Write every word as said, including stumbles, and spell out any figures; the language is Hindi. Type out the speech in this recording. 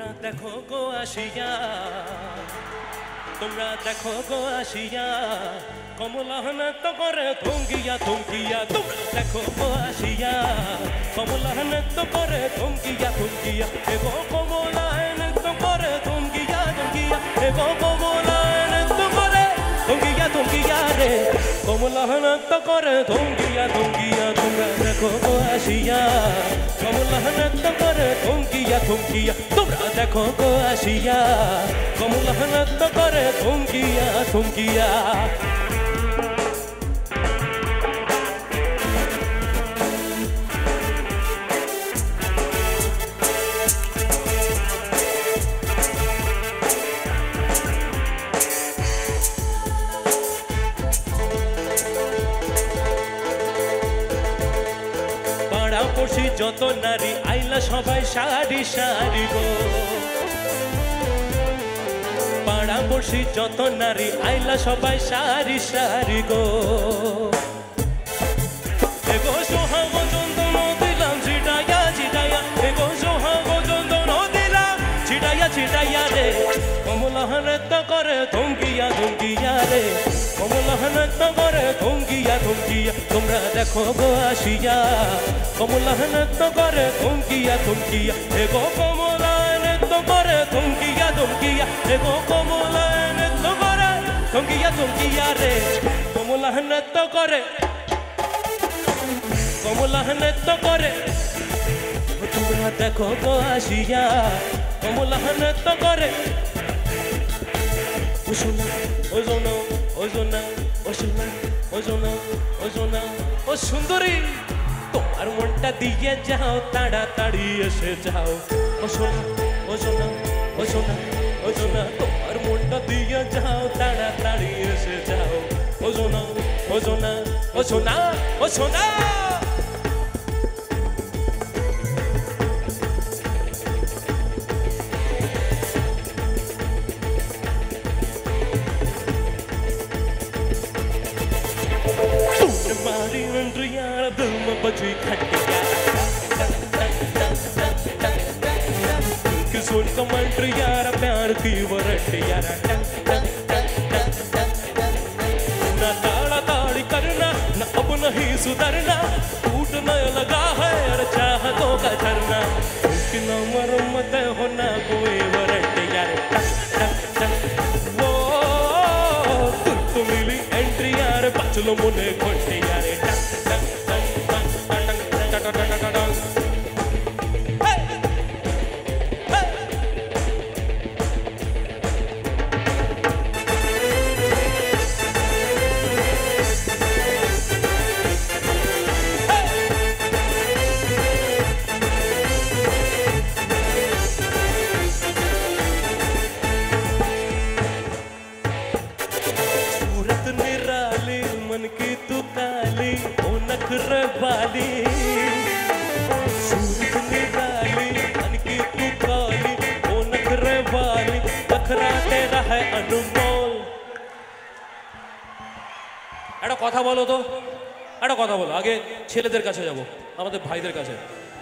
তোমরা দেখো গো আসিয়া তোমরা দেখো গো আসিয়া কমলাহনত করে থমকিয়া থমকিয়া তোমরা দেখো গো আসিয়া কমলাহনত করে থমকিয়া থমকিয়া এগো কমলাহনত করে থমকিয়া থমকিয়া এগো কমলাহনত করে থমকিয়া থমকিয়া রে কমলাহনত করে থমকিয়া থমকিয়া তোমরা দেখো গো আসিয়া কমলাহনত করে থমকিয়া থমকিয়া তোমরা দেখো গো আসিয়া কমলাহনত করে থমকিয়া থমকিয়া পড়শি যত নারী আইলা সবাই সারি সারি গো পাড়া পড়শি যত নারী আইলা সবাই সারি সারি গো এগো সোহাগ চন্দন দিলাম ছিটাইয়া ছিটাইয়া এগো সোহাগ চন্দন দিলাম ছিটাইয়া ছিটাইয়া রে কমলাহনত করে থমকিয়া থমকিয়া রে কমলাহনত করে থমকিয়া থমকিয়া তোমরা দেখো গো আসিয়া কমলাহনত করে থমকিয়া থমকিয়া এগো কমলাহনত করে থমকিয়া থমকিয়া এগো কমলাহনত করে থমকিয়া থমকিয়া রে কমলাহনত করে কমলাহনত করে তোমরা দেখো গো আসিয়া কমলাহনত করে ও সোনা ও সোনা ও সোনা ও সোনা ও সোনা ও সোনা ও সুন্দরী তোমার মনটা দিয়ে যাও তাড়াতাড়ি এসে যাও ও সোনা ও সোনা ও সোনা ও সোনা তোমার মনটা দিয়ে যাও তাড়াতাড়ি এসে যাও ও সোনা ও সোনা ও সোনা ও সোনা मारी अंडर यार दिल में बजी खटिया किशोर कमांडर यार प्यार की वरंट यार ना ताड़ा ताड़ी करना ना अब नहीं सुधरना टूटने लगा है और चाहतों का झरना उसकी ना मरम्मत होना कोई वरंट यार वो तुम तो मिली एंट्री यार बचलो मुने घंटे यार मन की तू काली ओ नखरे वाली सूरत निराली मन की तू काली ओ नखरे वाली नखरा तेरा है अनमोल একটা কথা বলো তো একটা কথা বলো আগে ছেলেদের কাছে যাব আমাদের ভাইদের কাছে